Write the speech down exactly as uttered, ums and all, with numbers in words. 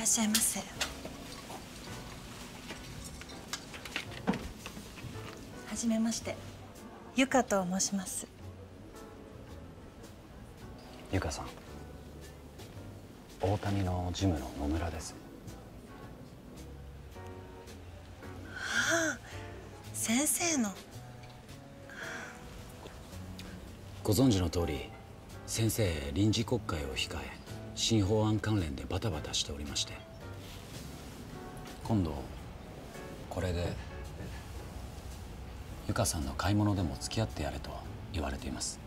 っしゃいませ。はじめまして、ゆかと申します。 ゆかさん、大谷のジムの野村です。 はあ、先生の。 ご存知の通り、先生臨時国会を控え、新法案関連でバタバタしておりまして、今度これでゆかさんの買い物でも付き合ってやれと言われています。